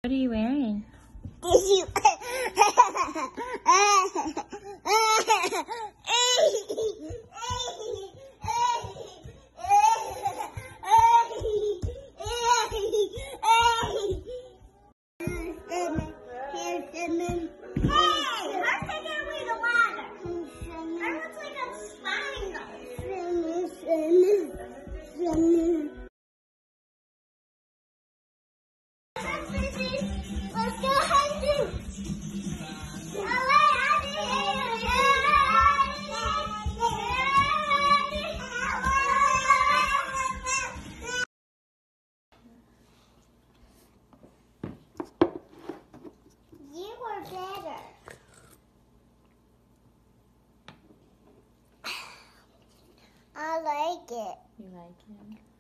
What are you wearing? Let's go hunting! You were better. I like it. You like it?